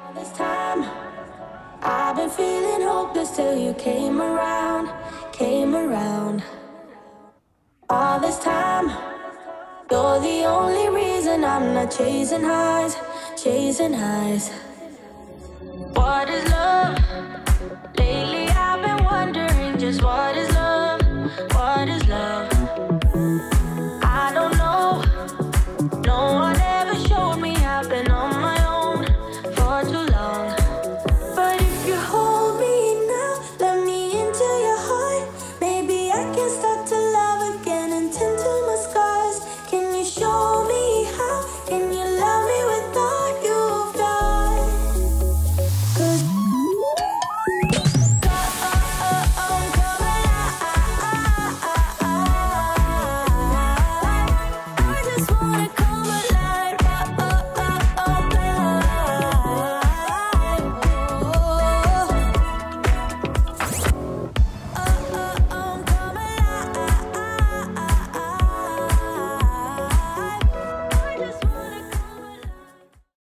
This time, I've been feeling hopeless till you came around, came around. All this time, you're the only reason I'm not chasing highs, chasing highs.